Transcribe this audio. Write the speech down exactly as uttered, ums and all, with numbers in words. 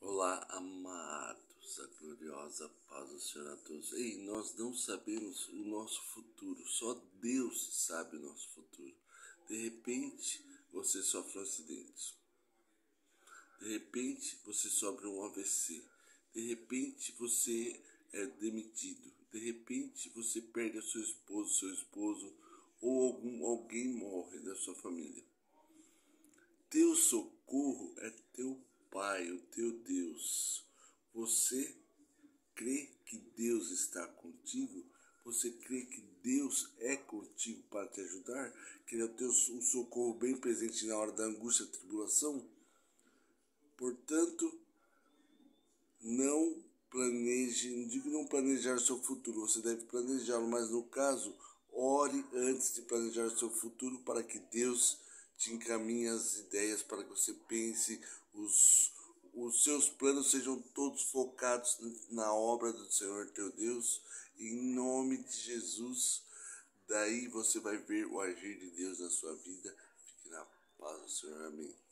Olá, amados, a gloriosa paz do Senhor a todos. Ei, nós não sabemos o nosso futuro, só Deus sabe o nosso futuro. De repente, você sofre um acidente. De repente, você sofre um A V C. De repente, você é demitido. De repente, você perde a sua esposa, seu esposo, ou algum, alguém morre da sua família. Teu socorro é teu Pai, o teu Deus. Você crê que Deus está contigo? Você crê que Deus é contigo para te ajudar? Que Ele é o teu um socorro bem presente na hora da angústia e tribulação? Portanto, não planeje, não digo não planejar o seu futuro, você deve planejá-lo, mas no caso, ore antes de planejar o seu futuro para que Deus te encaminhe as ideias, para que você pense, os, os seus planos sejam todos focados na obra do Senhor teu Deus, em nome de Jesus. Daí você vai ver o agir de Deus na sua vida. Fique na paz do Senhor, amém.